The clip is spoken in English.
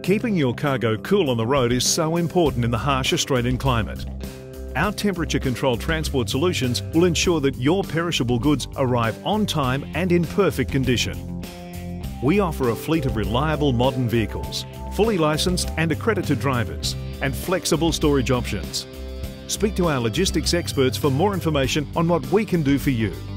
Keeping your cargo cool on the road is so important in the harsh Australian climate. Our temperature-controlled transport solutions will ensure that your perishable goods arrive on time and in perfect condition. We offer a fleet of reliable modern vehicles, fully licensed and accredited drivers, and flexible storage options. Speak to our logistics experts for more information on what we can do for you.